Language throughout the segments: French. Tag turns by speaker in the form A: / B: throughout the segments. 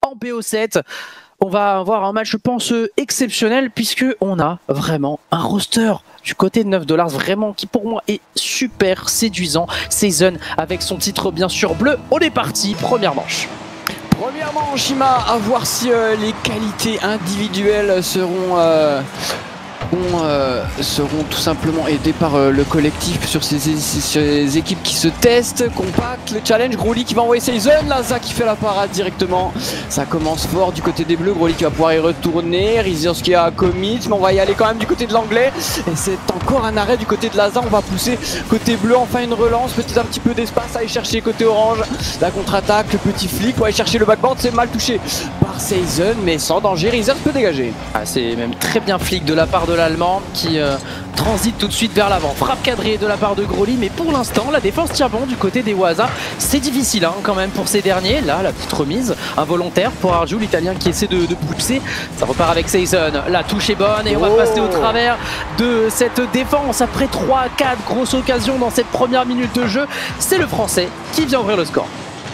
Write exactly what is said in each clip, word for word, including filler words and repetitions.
A: en B O sept. On va avoir un match, je pense, exceptionnel puisque on a vraiment un roster du côté de neuf dollars vraiment qui pour moi est super séduisant. Season avec son titre bien sûr bleu. On est parti, première manche.
B: Première manche, Ima, à voir si euh, les qualités individuelles seront... Euh... Bon, euh, seront tout simplement aidés par euh, le collectif sur ces, ces, ces équipes qui se testent. Compact, le challenge, Groly qui va envoyer Season, Laza qui fait la parade directement. Ça commence fort du côté des bleus, Groly qui va pouvoir y retourner, Rizers qui a commit, mais on va y aller quand même du côté de l'anglais. Et c'est encore un arrêt du côté de Laza, on va pousser côté bleu, enfin une relance, peut-être un petit peu d'espace à aller chercher côté orange. La contre-attaque, le petit flic, on va aller chercher le backboard, c'est mal touché par Season, mais sans danger, Rizers peut dégager.
A: Ah, c'est même très bien flic de la part de l'Allemand qui euh, transite tout de suite vers l'avant. Frappe cadrée de la part de Groly, mais pour l'instant la défense tient bon du côté des Waza. C'est difficile hein, quand même pour ces derniers. Là la petite remise involontaire pour Arju, l'Italien qui essaie de, de pousser. Ça repart avec Season. La touche est bonne et on va
B: oh. passer
A: au travers de cette défense après trois quatre grosses occasions dans cette première minute de jeu. C'est le Français qui vient ouvrir le score.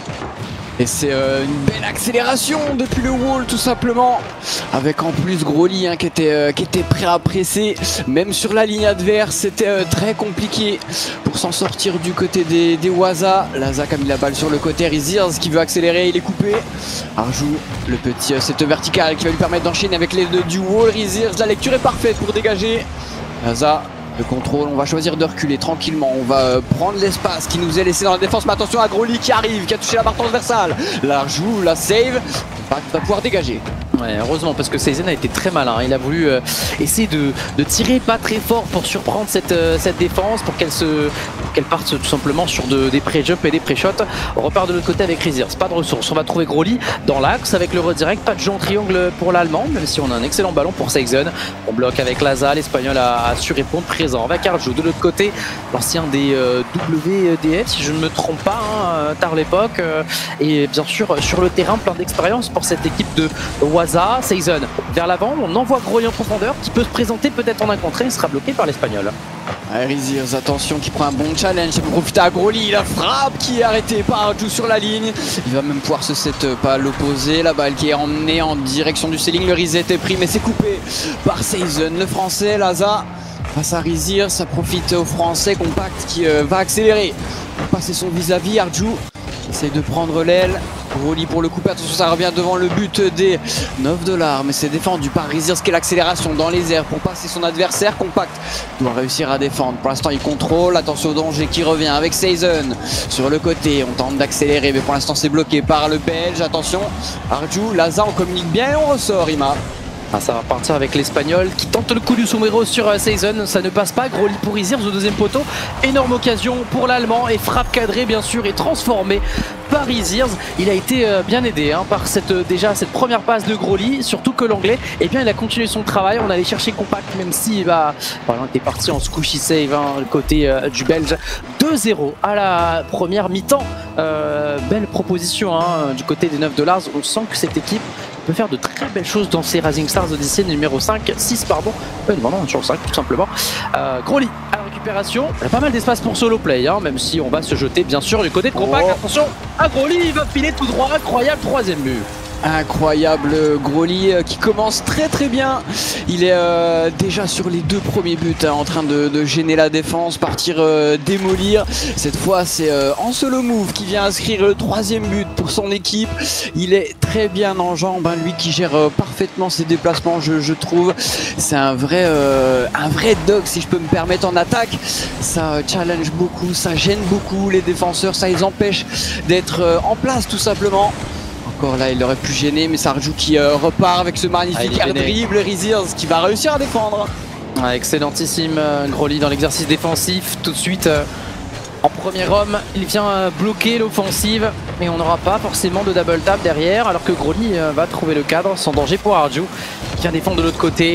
B: Et c'est euh, une belle accélération depuis le wall tout simplement. Avec en plus Groly hein, qui, était, euh, qui était prêt à presser. Même sur la ligne adverse, c'était euh, très compliqué pour s'en sortir du côté des, des Waza. Laza a mis la balle sur le côté. Rizers qui veut accélérer, il est coupé. Arju, le petit euh, cette verticale qui va lui permettre d'enchaîner avec les deux du wall. Rizers, la lecture est parfaite pour dégager. Laza. Le contrôle, on va choisir de reculer tranquillement, on va euh, prendre l'espace qui nous est laissé dans la défense, mais attention à Groly qui arrive, qui a touché la barre transversale, la joue, la save, va pouvoir dégager.
A: Ouais, heureusement parce que Season a été très malin, il a voulu euh, essayer de, de tirer pas très fort pour surprendre cette, euh, cette défense, pour qu'elle se qu'elle parte tout simplement sur de, des pré-jumps et des pré-shots. On repart de l'autre côté avec Rizers, pas de ressources, on va trouver Groly dans l'axe avec le redirect, pas de jeu en triangle pour l'Allemand, même si on a un excellent ballon pour Season. On bloque avec Laza, l'Espagnol a, a su répondre présent. On va Arju de l'autre côté, l'ancien des euh, W D F si je ne me trompe pas, hein, tard l'époque, euh, et bien sûr sur le terrain plein d'expérience pour cette équipe de Waza. Season vers l'avant, on envoie Groly en profondeur qui peut se présenter peut-être en un contre un, il sera bloqué par l'Espagnol.
B: Rizers, attention, qui prend un bon challenge, il peut profiter à Groly, la frappe qui est arrêtée par Arju sur la ligne, il va même pouvoir se set pas à l'opposé, la balle qui est emmenée en direction du ceiling, le reset est pris mais c'est coupé par Season, le français. Laza face à Rizers, ça profite au français. Compact qui euh, va accélérer pour passer son vis-à-vis. Arju essaye de prendre l'aile. Groly pour le couper, attention ça revient devant le but des neuf dollars, mais c'est défendu par Rizers qui est l'accélération dans les airs pour passer son adversaire. Compact doit réussir à défendre, pour l'instant il contrôle, attention au danger qui revient avec Season sur le côté, on tente d'accélérer mais pour l'instant c'est bloqué par le Belge. Attention Arju, Laza, on communique bien et on ressort. Ima.
A: Ah, ça va partir avec l'Espagnol qui tente le coup du sombrero sur uh, Season, ça ne passe pas. Groly pour Rizers au deuxième poteau, énorme occasion pour l'Allemand et frappe cadrée bien sûr et transformée par Rizers. Il a été euh, bien aidé hein, par cette, euh, déjà cette première passe de Groly, surtout que l'anglais eh bien il a continué son travail. On allait chercher Compact même s'il va, voilà, il était parti en squishy save hein, le côté euh, du Belge. Deux zéro à la première mi-temps, euh, belle proposition hein, du côté des neuf dollars. On sent que cette équipe peut faire de très belles choses dans ces Rising Stars Odyssey numéro cinq, six pardon, euh, non non sur le cinq tout simplement. euh, Groly à la récupération, il y a pas mal d'espace pour solo play hein, même si on va se jeter bien sûr du côté de Compact. Oh. Attention à Groly, il va filer tout droit, incroyable troisième but.
B: Incroyable Groly euh, qui commence très très bien. Il est euh, déjà sur les deux premiers buts hein, en train de, de gêner la défense, partir euh, démolir. Cette fois c'est euh, en solo move qui vient inscrire le troisième but pour son équipe. Il est très bien en jambes, hein, lui qui gère euh, parfaitement ses déplacements je, je trouve. C'est un vrai euh, un vrai dog si je peux me permettre en attaque. Ça euh, challenge beaucoup, ça gêne beaucoup les défenseurs, ça les empêche d'être euh, en place tout simplement. Encore là il aurait pu gêner mais c'est Arju qui euh, repart avec ce magnifique air dribble. Rizers qui va réussir à défendre.
A: Ah, excellentissime euh, Groly dans l'exercice défensif tout de suite euh, en premier homme. Il vient euh, bloquer l'offensive mais on n'aura pas forcément de double tap derrière alors que Groly euh, va trouver le cadre sans danger pour Arju qui vient défendre de l'autre côté.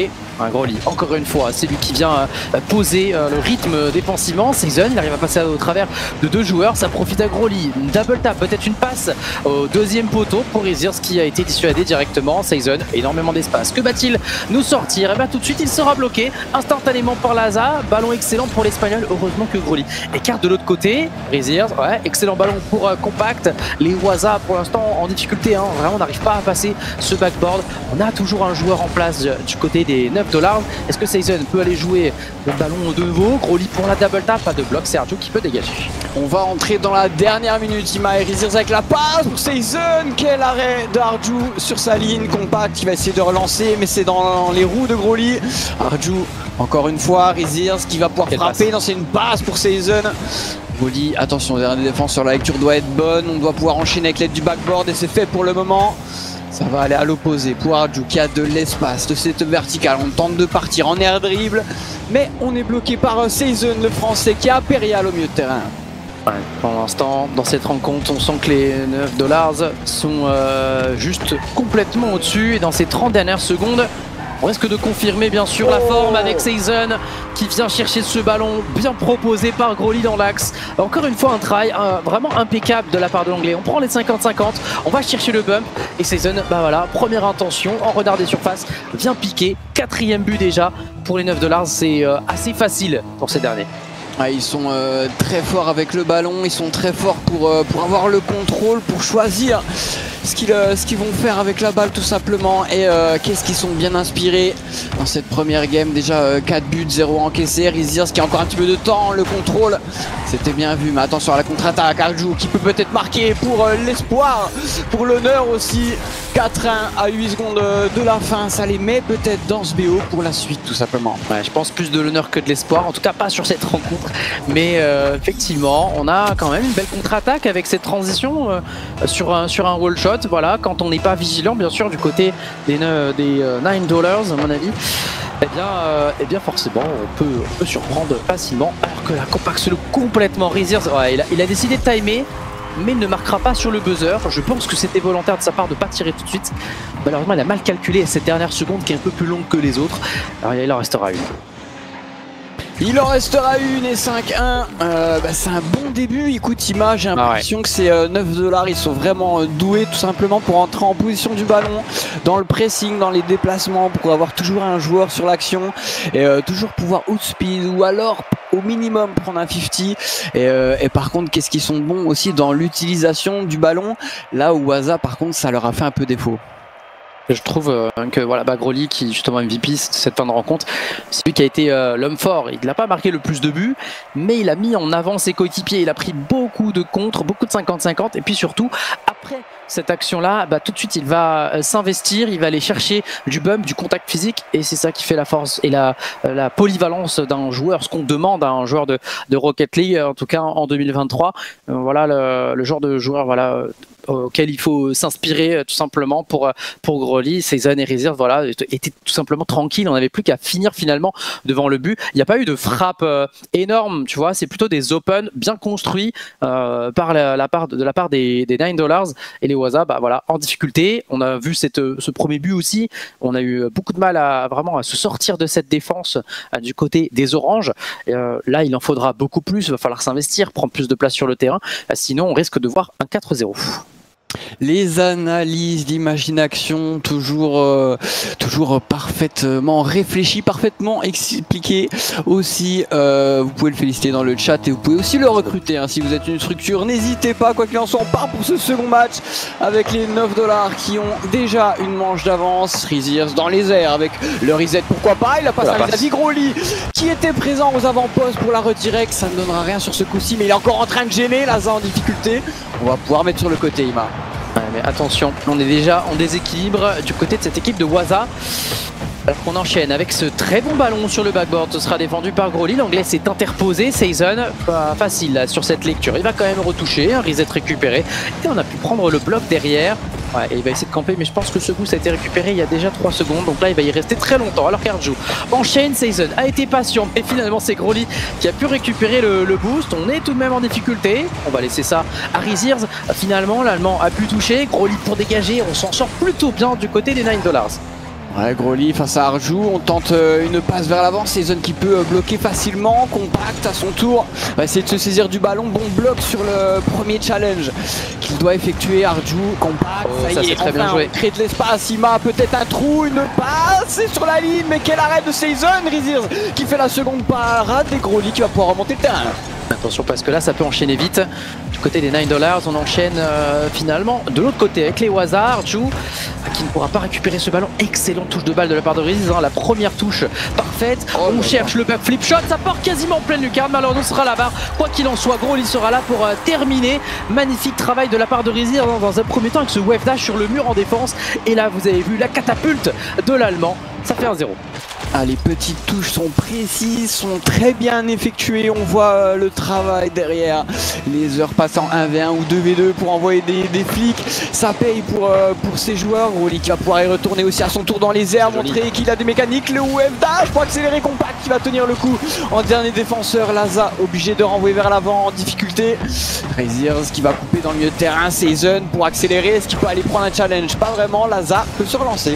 A: Un Groly, encore une fois, c'est lui qui vient euh, poser euh, le rythme défensivement. Season, il arrive à passer au travers de deux joueurs, ça profite à Groly. Une double tap, peut-être une passe au deuxième poteau pour Izirs qui a été dissuadé directement. Season, énormément d'espace. Que va-t-il nous sortir? Et bien tout de suite, il sera bloqué instantanément par Laza. Ballon excellent pour l'Espagnol, heureusement que Groly écarte de l'autre côté. Izirs, ouais, excellent ballon pour euh, Compact. Les Waza pour l'instant en difficulté, hein. Vraiment on n'arrive pas à passer ce backboard. On a toujours un joueur en place du côté des neuf dollars. Est-ce que Season peut aller jouer le ballon de nouveau? Groly pour la double tap, pas de bloc, c'est Sergio qui peut dégager.
B: On va entrer dans la dernière minute, Ima et Rizirs avec la passe pour Season. Quel arrêt de Arju sur sa ligne. Compact qui va essayer de relancer, mais c'est dans les roues de Groly. Arju, encore une fois, Rizirs qui va pouvoir Quelle frapper. Non, c'est une passe pour Season. Groly, attention, dernière défense sur la lecture doit être bonne. On doit pouvoir enchaîner avec l'aide du backboard et c'est fait pour le moment. Ça va aller à l'opposé pour Arju qui a de l'espace, de cette verticale. On tente de partir en air dribble, mais on est bloqué par Season, le français, qui a Impérial au milieu de terrain.
A: Ouais, pour l'instant, dans cette rencontre, on sent que les neuf dollars sont euh, juste complètement au-dessus. Et dans ces trente dernières secondes, on risque de confirmer bien sûr la forme avec Season qui vient chercher ce ballon bien proposé par Groly dans l'axe. Encore une fois un try un, vraiment impeccable de la part de l'anglais. On prend les cinquante cinquante, on va chercher le bump et Season, bah voilà, première intention en retard des surfaces, vient piquer. Quatrième but déjà pour les neuf dollars, c'est euh, assez facile pour ces derniers.
B: Ah, ils sont euh, très forts avec le ballon, ils sont très forts pour, euh, pour avoir le contrôle, pour choisir ce qu'ils euh, ce qu'ils vont faire avec la balle tout simplement. Et euh, qu'est-ce qu'ils sont bien inspirés dans cette première game. Déjà euh, quatre buts, zéro encaissé. Rizirs qui a encore un petit peu de temps, le contrôle c'était bien vu, mais attention à la contre-attaque. Arju qui peut peut-être marquer pour euh, l'espoir, pour l'honneur aussi. Quatre un à huit secondes de la fin, ça les met peut-être dans ce B O pour la suite tout simplement.
A: Ouais, je pense plus de l'honneur que de l'espoir, en tout cas pas sur cette rencontre, mais euh, effectivement on a quand même une belle contre-attaque avec cette transition euh, sur, un, sur un wall shot. Voilà, quand on n'est pas vigilant bien sûr du côté des, des euh, neuf dollars à mon avis, eh bien, euh, eh bien forcément on peut, on peut surprendre facilement, alors que la Compact se le complètement Rizirs, ouais, il, a, il a décidé de timer, mais il ne marquera pas sur le buzzer. Je pense que c'était volontaire de sa part de ne pas tirer tout de suite. Malheureusement il a mal calculé cette dernière seconde qui est un peu plus longue que les autres. Alors il en restera une.
B: Il en restera une et cinq un. Euh, bah, c'est un bon début. Écoute, Ima, j'ai l'impression ah ouais. que ces euh, neuf dollars, ils sont vraiment euh, doués tout simplement pour entrer en position du ballon, dans le pressing, dans les déplacements, pour avoir toujours un joueur sur l'action et euh, toujours pouvoir outspeed ou alors au minimum prendre un cinquante. Et, euh, et par contre, qu'est-ce qu'ils sont bons aussi dans l'utilisation du ballon, là où Waza, par contre, ça leur a fait un peu défaut.
A: Je trouve euh, que voilà, bah, Groly qui justement M V P cette fin de rencontre, c'est lui qui a été euh, l'homme fort. Il n'a pas marqué le plus de buts, mais il a mis en avant ses coéquipiers. Il a pris beaucoup de contres, beaucoup de cinquante cinquante, et puis surtout après cette action-là, bah, tout de suite il va euh, s'investir, il va aller chercher du bump, du contact physique, et c'est ça qui fait la force et la, euh, la polyvalence d'un joueur, ce qu'on demande à un joueur de, de Rocket League, en tout cas en deux mille vingt-trois. Euh, voilà le, le genre de joueur voilà auquel il faut s'inspirer tout simplement pour pour Groly. Season et Rizirs voilà étaient tout simplement tranquilles, on n'avait plus qu'à finir finalement devant le but. Il n'y a pas eu de frappe euh, énorme, tu vois, c'est plutôt des open bien construits euh, par la, la part de, de la part des, des neuf dollars, et les Waza bah voilà en difficulté. On a vu cette, ce premier but aussi, on a eu beaucoup de mal à vraiment à se sortir de cette défense euh, du côté des oranges. Euh, là il en faudra beaucoup plus, il va falloir s'investir, prendre plus de place sur le terrain, euh, sinon on risque de voir un quatre zéro.
B: Les analyses d'Imagination, toujours, euh, toujours parfaitement réfléchies, parfaitement expliquées aussi. Euh, vous pouvez le féliciter dans le chat et vous pouvez aussi le recruter hein, si vous êtes une structure. N'hésitez pas, quoi qu'il en soit, on part pour ce second match avec les neuf dollars qui ont déjà une manche d'avance. Rizirs dans les airs avec le reset, pourquoi pas. Il a passé à Xavier Groly qui était présent aux avant-postes pour la retirer. Ça ne donnera rien sur ce coup-ci, mais il est encore en train de gêner. Laza en difficulté. On va pouvoir mettre sur le côté, Ima.
A: Ouais, mais attention, on est déjà en déséquilibre du côté de cette équipe de Waza. Alors qu'on enchaîne avec ce très bon ballon sur le backboard, ce sera défendu par Groly. L'anglais s'est interposé, Season, pas facile là, sur cette lecture. Il va quand même retoucher, un reset récupéré. Et on a pu prendre le bloc derrière. Ouais, et il va essayer de camper, mais je pense que ce coup ça a été récupéré il y a déjà trois secondes. Donc là il va y rester très longtemps. Alors qu'Arju enchaîne, Season a été patient. Et finalement c'est Groly qui a pu récupérer le, le boost. On est tout de même en difficulté. On va laisser ça à Rizirs. Finalement l'Allemand a pu toucher. Groly pour dégager. On s'en sort plutôt bien du côté des neuf dollars.
B: Ouais, Groly face à Arju, on tente euh, une passe vers l'avant, Season qui peut euh, bloquer facilement, compact à son tour, va essayer de se saisir du ballon, bon bloc sur le premier challenge qu'il doit effectuer. Arju, compact,
A: oh,
B: ça,
A: ça
B: y est,
A: très
B: enfin,
A: bien joué.
B: on crée de l'espace, Ima peut-être un trou, une passe, c'est sur la ligne, mais quel arrêt de Season, Rizirs qui fait la seconde parade et Groly qui va pouvoir remonter le terrain.
A: Attention parce que là ça peut enchaîner vite. Du côté des nine dollars, on enchaîne euh, finalement de l'autre côté avec les Waza, Arju qui ne pourra pas récupérer ce ballon. Excellente touche de balle de la part de Rizirs, hein, la première touche parfaite.
B: Oh,
A: on
B: bah,
A: cherche
B: bah.
A: le backflip shot, ça part quasiment en pleine lucarne. Malheureusement, ce sera la barre. Quoi qu'il en soit, Groly sera là pour euh, terminer. Magnifique travail de la part de Rizirs dans, dans un premier temps avec ce wave dash sur le mur en défense. Et là, vous avez vu la catapulte de l'Allemand. Ça fait un zéro.
B: Ah, les petites touches sont précises, sont très bien effectuées, on voit euh, le travail derrière, les heures passent en un v un ou deux v deux pour envoyer des, des flics, ça paye pour, euh, pour ces joueurs. Groly qui va pouvoir y retourner aussi à son tour dans les airs, montrer qu'il a des mécaniques, le wave dash pour accélérer, compact qui va tenir le coup en dernier défenseur. Laza obligé de renvoyer vers l'avant en difficulté, Rizirs qui va couper dans le milieu de terrain, Season pour accélérer, est-ce qu'il peut aller prendre un challenge? Pas vraiment, Laza peut se relancer.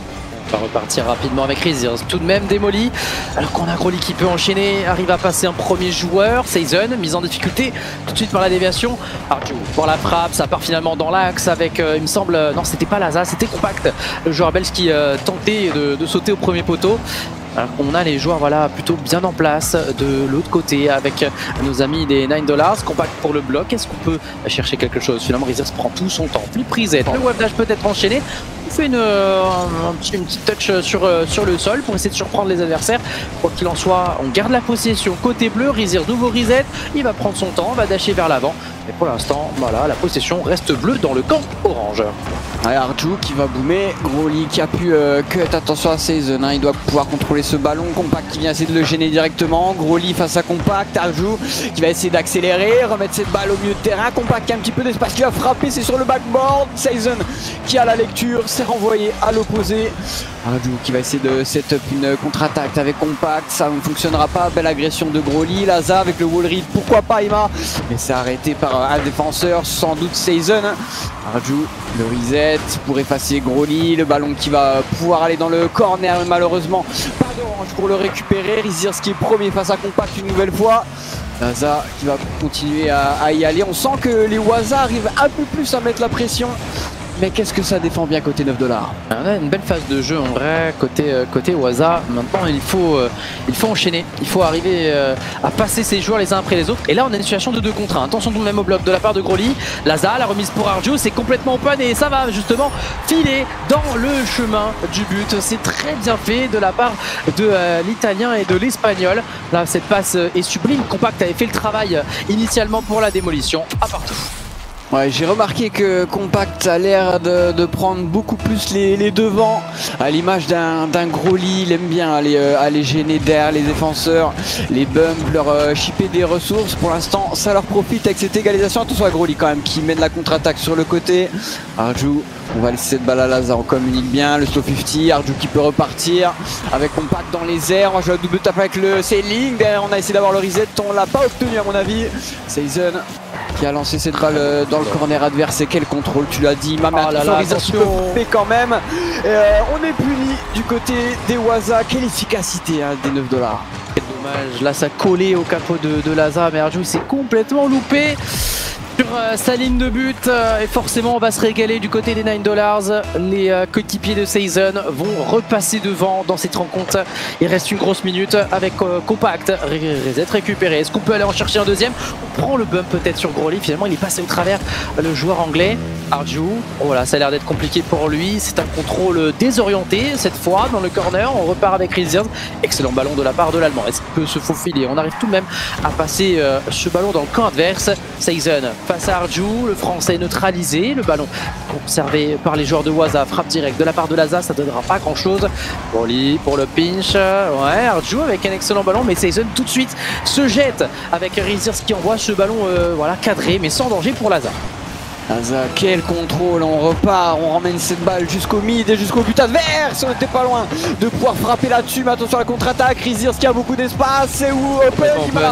A: On va repartir rapidement avec Rizirs, tout de même démoli, alors qu'on a Groly qui peut enchaîner, arrive à passer un premier joueur, Season, mise en difficulté tout de suite par la déviation. Arju pour la frappe, ça part finalement dans l'axe avec, euh, il me semble, non c'était pas Laza, c'était Compact, le joueur belge qui euh, tentait de, de sauter au premier poteau. Alors qu'on a les joueurs voilà, plutôt bien en place de l'autre côté avec nos amis des nine dollars. Compact pour le bloc. Est-ce qu'on peut chercher quelque chose? Finalement, Rizirs prend tout son temps. Flip reset. Le wave dash peut être enchaîné. On fait une, euh, un petit, une petite touch sur, euh, sur le sol pour essayer de surprendre les adversaires. Quoi qu'il en soit, on garde la possession côté bleu. Rizirs, nouveau reset. Il va prendre son temps, va dasher vers l'avant. Et pour l'instant, voilà, la possession reste bleue dans le camp orange.
B: Ouais, Arju qui va boomer, Groly qui a pu euh, cut, attention à Season, hein, il doit pouvoir contrôler ce ballon, Compact qui vient essayer de le gêner directement, Groly face à Compact, Arju qui va essayer d'accélérer, remettre cette balle au milieu de terrain, Compact qui a un petit peu d'espace, qui va frapper, c'est sur le backboard, Season qui a la lecture, c'est renvoyé à l'opposé, Arju qui va essayer de set up une contre-attaque avec Compact, ça ne fonctionnera pas, belle agression de Groly, Laza avec le wall read, pourquoi pas Ima, mais c'est arrêté par un défenseur, sans doute Season, Arju, le reset pour effacer Groly, le ballon qui va pouvoir aller dans le corner, mais malheureusement pas d'orange pour le récupérer. Rizirs qui est premier face à Compact une nouvelle fois. Laza qui va continuer à, à y aller. On sent que les Waza arrivent un peu plus à mettre la pression. Mais qu'est-ce que ça défend bien côté neuf dollars.
A: On a une belle phase de jeu en vrai côté, euh, côté Waza. Maintenant il faut, euh, il faut enchaîner, il faut arriver euh, à passer ces joueurs les uns après les autres. Et là on a une situation de deux contre un. Attention tout de même au bloc de la part de Groly. Laza, la remise pour Arju, c'est complètement open et ça va justement filer dans le chemin du but. C'est très bien fait de la part de euh, l'italien et de l'espagnol. Là cette passe est sublime. Compact avait fait le travail euh, initialement pour la démolition. À partout.
B: Ouais, j'ai remarqué que Compact a l'air de, de prendre beaucoup plus les, les devants, à l'image d'un Groly. Il aime bien aller, euh, aller gêner derrière les défenseurs, les bumps, leur euh, chipper des ressources. Pour l'instant, ça leur profite avec cette égalisation. Attention à Groly quand même qui mène la contre-attaque sur le côté. Arju, on va laisser cette balle à Laza, on communique bien, le slow cinquante, Arju qui peut repartir avec Compact dans les airs. On va jouer la double tape avec le sailing. Derrière, on a essayé d'avoir le reset, on l'a pas obtenu à mon avis. Season qui a lancé cette balle dans le corner adverse, et quel contrôle, tu l'as dit, Maman,
A: oh là là, attention,
B: mais quand même euh, on est puni du côté des Waza. Quelle efficacité hein, des neuf dollars.
A: Quel dommage, là ça collait au capot de, de Laza, mais Arju s'est complètement loupé sur euh, sa ligne de but euh, et forcément on va se régaler du côté des nine dollars. Les euh, coéquipiers de Season vont repasser devant dans cette rencontre. Il reste une grosse minute avec euh, Compact, reset récupéré. Est-ce qu'on peut aller en chercher un deuxième? On prend le bump peut-être sur Groly, finalement il est passé au travers le joueur anglais. Arju, oh, voilà, ça a l'air d'être compliqué pour lui, c'est un contrôle désorienté cette fois dans le corner. On repart avec Rizirs, excellent ballon de la part de l'Allemand. Est-ce qu'il peut se faufiler? On arrive tout de même à passer euh, ce ballon dans le camp adverse. Season face à Arju, le français neutralisé, le ballon conservé par les joueurs de Waza, frappe directe de la part de Laza, ça ne donnera pas grand chose. Groly pour le pinch, ouais, Arju avec un excellent ballon, mais Season tout de suite se jette avec Rizirs qui envoie ce ballon euh, voilà, cadré mais sans danger pour Laza.
B: Laza, quel contrôle, on repart, on ramène cette balle jusqu'au mid et jusqu'au but adverse. On n'était pas loin de pouvoir frapper là-dessus, mais attention à la contre-attaque. Rizirs qui a beaucoup d'espace, c'est où open,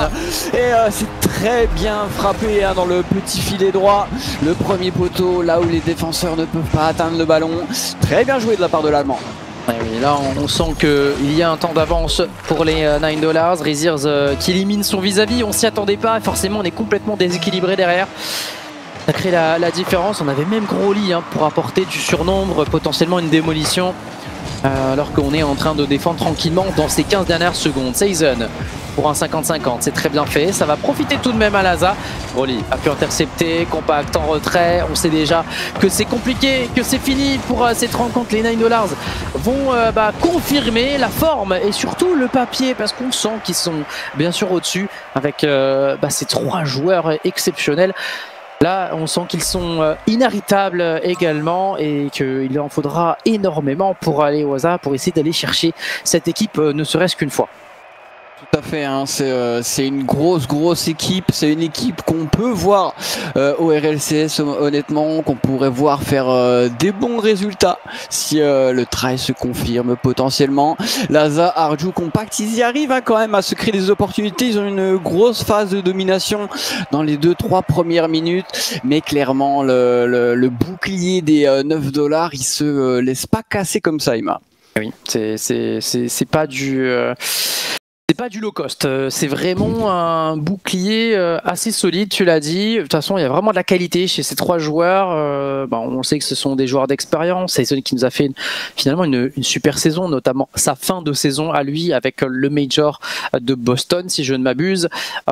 B: et euh, c'est très bien frappé hein, dans le petit filet droit, le premier poteau, là où les défenseurs ne peuvent pas atteindre le ballon. Très bien joué de la part de l'Allemand.
A: Ouais, oui, là on, on sent qu'il y a un temps d'avance pour les euh, nine dollars. Riziers euh, qui élimine son vis-à-vis, on s'y attendait pas, forcément on est complètement déséquilibré derrière. Ça crée la, la différence, on avait même Groli hein, pour apporter du surnombre, potentiellement une démolition. Euh, alors qu'on est en train de défendre tranquillement dans ces quinze dernières secondes. Season pour un cinquante cinquante, c'est très bien fait, ça va profiter tout de même à Laza. Groli a pu intercepter, compact en retrait, on sait déjà que c'est compliqué, que c'est fini pour euh, cette rencontre. Les nine dollars vont euh, bah, confirmer la forme et surtout le papier parce qu'on sent qu'ils sont bien sûr au-dessus avec euh, bah, ces trois joueurs exceptionnels. Là, on sent qu'ils sont inarrêtables également et qu'il en faudra énormément pour aller au hasard, pour essayer d'aller chercher cette équipe, ne serait-ce qu'une fois.
B: Tout à fait, hein. c'est euh, une grosse grosse équipe, c'est une équipe qu'on peut voir euh, au R L C S honnêtement, qu'on pourrait voir faire euh, des bons résultats si euh, le try se confirme potentiellement. Laza, Arju, Compact, ils y arrivent hein, quand même à se créer des opportunités, ils ont une grosse phase de domination dans les deux trois premières minutes, mais clairement le, le, le bouclier des euh, neuf dollars, il se euh, laisse pas casser comme ça, Ima.
A: Oui, c'est pas du... Euh... C'est pas du low cost, c'est vraiment un bouclier assez solide, tu l'as dit. De toute façon, il y a vraiment de la qualité chez ces trois joueurs. Euh, bah, on sait que ce sont des joueurs d'expérience. C'est celui qui nous a fait une, finalement une, une super saison, notamment sa fin de saison à lui avec le Major de Boston, si je ne m'abuse.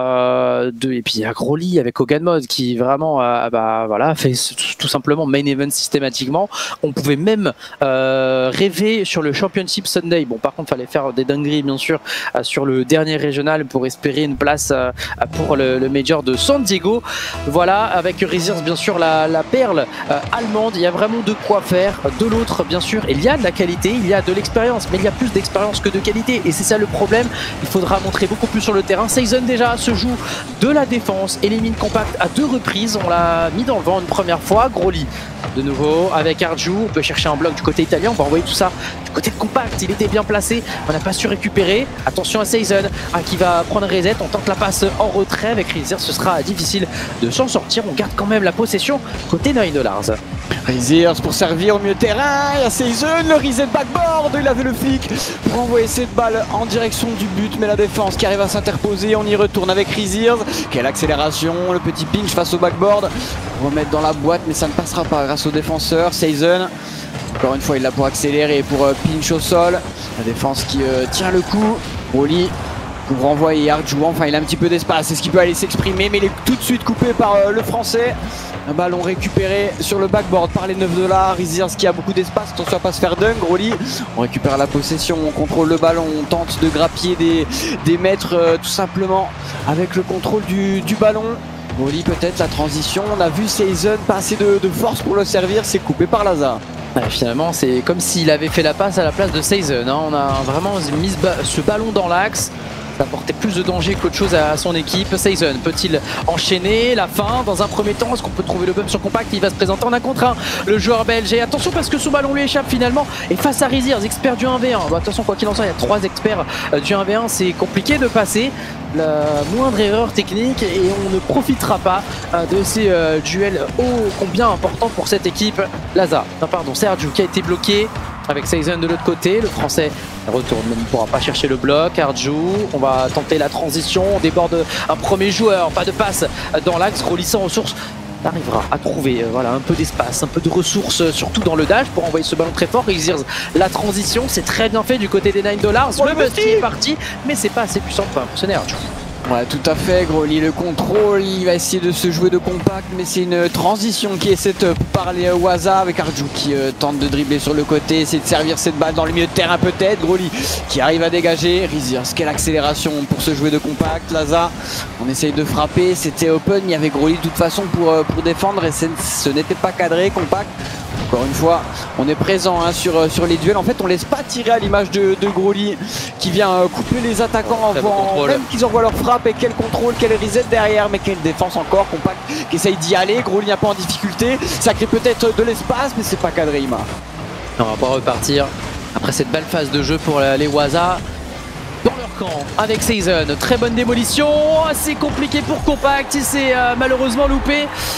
A: Euh, et puis il y a Groli avec Hogan Mode qui vraiment euh, bah, voilà, fait tout simplement main event systématiquement. On pouvait même euh, rêver sur le Championship Sunday. Bon, par contre, il fallait faire des dingueries, bien sûr, euh, sur le dernier régional pour espérer une place euh, pour le, le Major de San Diego. Voilà, avec Riziers bien sûr la, la perle euh, allemande, il y a vraiment de quoi faire. De l'autre bien sûr, il y a de la qualité, il y a de l'expérience, mais il y a plus d'expérience que de qualité et c'est ça le problème. Il faudra montrer beaucoup plus sur le terrain. Season déjà se joue de la défense, élimine Compact à deux reprises, on l'a mis dans le vent une première fois. Groli de nouveau avec Arju, on peut chercher un bloc du côté italien, on va envoyer tout ça du côté de Compact, il était bien placé, on n'a pas su récupérer. Attention à Season ah, qui va prendre reset, on tente la passe en retrait avec Riziers, ce sera difficile de s'en sortir, on garde quand même la possession côté nine dollars.
B: Riziers pour servir au milieu de terrain, il y a Season, le reset backboard, il avait le flic pour envoyer cette balle en direction du but, mais la défense qui arrive à s'interposer, on y retourne avec Riziers, quelle accélération, le petit pinch face au backboard, remettre dans la boîte mais ça ne passera pas grâce au défenseur. Season, encore une fois il l'a pour accélérer et pour euh, pinch au sol, la défense qui euh, tient le coup. Groli pour renvoyer Arju, enfin il a un petit peu d'espace, est-ce qu'il peut aller s'exprimer, mais il est tout de suite coupé par euh, le français. Un ballon récupéré sur le backboard par les neuf dollars. Riziers qui a beaucoup d'espace, attention à pas se faire dunk. Groli, on récupère la possession, on contrôle le ballon, on tente de grappiller des, des mètres euh, tout simplement avec le contrôle du, du ballon. Groli peut-être la transition, on a vu Season passer de, de force pour le servir, c'est coupé par Laza.
A: Ouais, finalement c'est comme s'il avait fait la passe à la place de Season, hein. On a vraiment mis ce ballon dans l'axe. Ça apportait plus de danger qu'autre chose à son équipe. Season peut-il enchaîner la fin dans un premier temps? Est-ce qu'on peut trouver le bump sur Compact? Il va se présenter en un contre un, le joueur belge. Et attention parce que son ballon lui échappe finalement. Et face à Riziers, expert du un v un. Bon, attention, quoi qu'il en soit, il y a trois experts du un v un. C'est compliqué de passer. La moindre erreur technique et on ne profitera pas de ces euh, duels ô combien importants pour cette équipe. Laza, non pardon, c'est Arju qui a été bloqué avec Season de l'autre côté. Le français retourne, mais ne pourra pas chercher le bloc. Arju, on va tenter la transition, on déborde un premier joueur, pas de passe dans l'axe. Groli sans ressources arrivera à trouver euh, voilà, un peu d'espace, un peu de ressources, surtout dans le dash pour envoyer ce ballon très fort. Riziers, la transition, c'est très bien fait du côté des nine dollars. Le bust est parti, mais c'est pas assez puissant pour impressionner Arju.
B: Ouais, tout à fait, Groli, le contrôle, il va essayer de se jouer de Compact, mais c'est une transition qui est cette par les Waza avec Arju qui euh, tente de dribbler sur le côté, essayer de servir cette balle dans le milieu de terrain peut-être. Groli qui arrive à dégager. Riziers, quelle accélération pour se jouer de Compact. Laza, on essaye de frapper, c'était open, il y avait Groli de toute façon pour, euh, pour défendre et ce n'était pas cadré. Compact, encore une fois, on est présent hein, sur, sur les duels. En fait, on laisse pas tirer à l'image de, de Groli qui vient euh, couper les attaquants en voit, même qu'ils envoient leur frappe. Et quel contrôle, quel reset derrière, mais quelle défense encore. Compact qui essaye d'y aller. Groli n'est pas en difficulté. Ça crée peut-être de l'espace, mais c'est pas cadré, Ima.
A: On va pas repartir après cette belle phase de jeu pour les Waza. Dans leur camp avec Season. Très bonne démolition. Assez compliqué pour Compact. Il s'est euh, malheureusement loupé.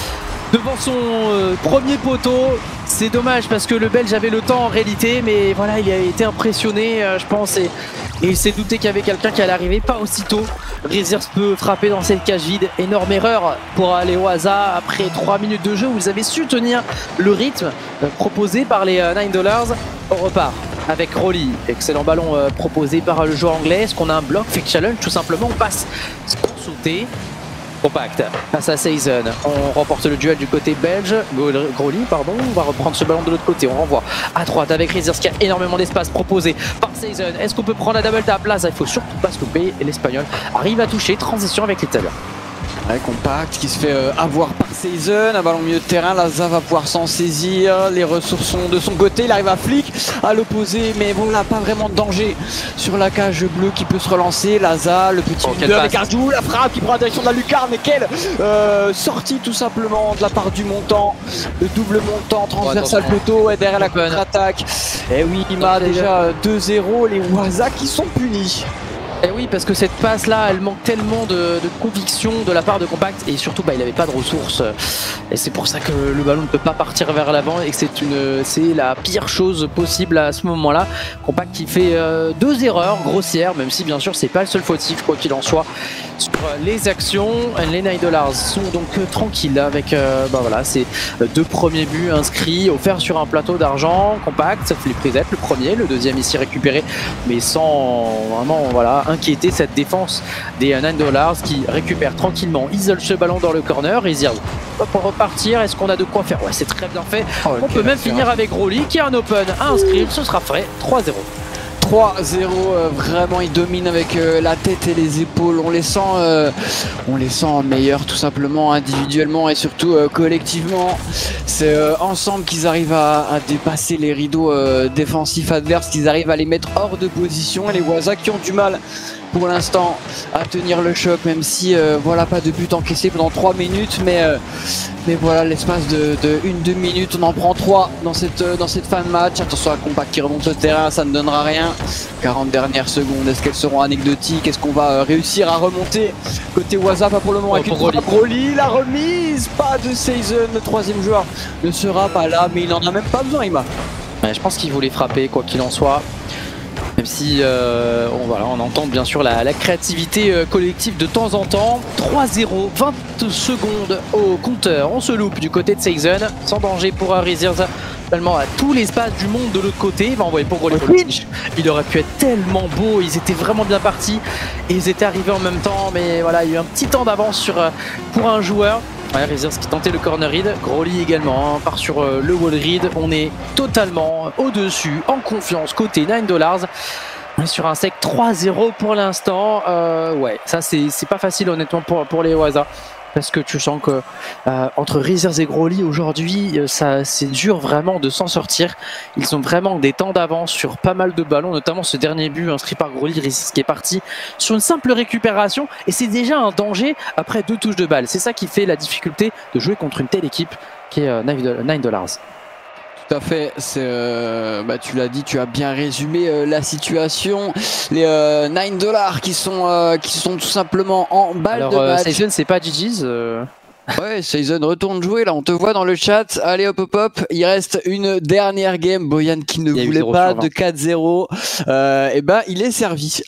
A: devant son euh, premier poteau. C'est dommage parce que le Belge avait le temps en réalité, mais voilà, il a été impressionné, euh, je pense, et, et il s'est douté qu'il y avait quelqu'un qui allait arriver, pas aussitôt. Reezers peut frapper dans cette cage vide. Énorme erreur pour les Waza après trois minutes de jeu où ils avaient su tenir le rythme euh, proposé par les euh, nine dollars. On repart avec Rolly. Excellent ballon euh, proposé par le joueur anglais. Est-ce qu'on a un bloc? Fake challenge, tout simplement. On passe pour sauter. Compact face à Season. On remporte le duel du côté belge. Groli, pardon. On va reprendre ce ballon de l'autre côté. On renvoie à droite avec Reezers qui a énormément d'espace proposé par Season. Est-ce qu'on peut prendre la double tap? Là, ça, il faut surtout pas se louper. Et l'Espagnol arrive à toucher. Transition avec l'Italien.
B: Ouais, Compact qui se fait euh, avoir par Season, un ballon au milieu de terrain, Laza va pouvoir s'en saisir, les ressources sont de son côté, il arrive à flic à l'opposé, mais bon là pas vraiment de danger sur la cage bleue qui peut se relancer. Laza, le petit leader avec Ardou, la frappe qui prend la direction de la lucarne, mais quelle euh, sortie tout simplement de la part du montant, le double montant transversal oh, poteau et derrière la contre-attaque. Et oui, il m'a déjà deux zéro, les Waza qui sont punis.
A: Et oui, parce que cette passe là, elle manque tellement de, de conviction de la part de Compact et surtout bah, il n'avait pas de ressources et c'est pour ça que le ballon ne peut pas partir vers l'avant et que c'est une c'est la pire chose possible à ce moment là. Compact qui fait euh, deux erreurs grossières, même si bien sûr c'est pas le seul fautif quoi qu'il en soit sur les actions. Les nine dollars sont donc euh, tranquilles avec euh, bah, voilà, ces deux premiers buts inscrits offerts sur un plateau d'argent. Compact, ça fait les prisettes, le premier, le deuxième ici récupéré mais sans vraiment voilà inquiéter cette défense des nine dollars qui récupère tranquillement, isole ce ballon dans le corner. Reezers pour repartir, est-ce qu'on a de quoi faire? Ouais, c'est très bien fait. Oh, on peut même finir avec Rolly qui a un open à inscrire, ce sera frais. Trois zéro.
B: trois zéro, euh, vraiment il domine avec euh, la tête et les épaules, on les sent euh, on les sent meilleurs tout simplement individuellement et surtout euh, collectivement. C'est euh, ensemble qu'ils arrivent à, à dépasser les rideaux euh, défensifs adverses, qu'ils arrivent à les mettre hors de position, et les Waza qui ont du mal pour l'instant à tenir le choc, même si euh, voilà, pas de but encaissé pendant trois minutes, mais euh, mais voilà, l'espace de, de une deux minutes on en prend trois dans cette euh, dans cette fin de match. Attention à Compact qui remonte le terrain, ça ne donnera rien. Quarante dernières secondes, est-ce qu'elles seront anecdotiques? Est-ce qu'on va euh, réussir à remonter côté Waza? Pas pour le moment, oh, avec une frappe Rolly, la remise, pas de Season, le troisième joueur ne sera pas là, mais il n'en a même pas besoin, Ima.
A: Ouais, je pense qu'il voulait frapper quoi qu'il en soit. Même si euh, on, voilà, on entend bien sûr la, la créativité euh, collective de temps en temps. Trois zéro, vingt secondes au compteur. On se loupe du côté de Season. Sans danger pour Reezers. Tellement à tout l'espace du monde de l'autre côté. Il va envoyer pour Rolly. Il aurait pu être tellement beau. Ils étaient vraiment bien partis. Et ils étaient arrivés en même temps. Mais voilà, il y a eu un petit temps d'avance sur pour un joueur. Ouais, Reezers qui tentait le corner read, Groli également, hein, part sur euh, le wall read. On est totalement au-dessus, en confiance côté nine dollars. On est sur un sec trois zéro pour l'instant. Euh, ouais, ça c'est pas facile honnêtement pour, pour les Waza. Parce que tu sens que euh, entre Reezers et Groli aujourd'hui, ça c'est dur vraiment de s'en sortir. Ils ont vraiment des temps d'avance sur pas mal de ballons, notamment ce dernier but inscrit par Groli, Reezers qui est parti sur une simple récupération et c'est déjà un danger après deux touches de balle. C'est ça qui fait la difficulté de jouer contre une telle équipe qui est euh, nine dollars.
B: Tout à fait, euh, bah, tu l'as dit, tu as bien résumé euh, la situation. Les euh, nine dollars qui sont euh, qui sont tout simplement en balle
A: Alors,
B: de match.
A: Euh, Season, c'est pas G G's euh...
B: Ouais, Season retourne jouer, là on te voit dans le chat. Allez hop hop hop, il reste une dernière game. Boyan qui ne voulait pas de quatre zéro, euh, et ben il est servi.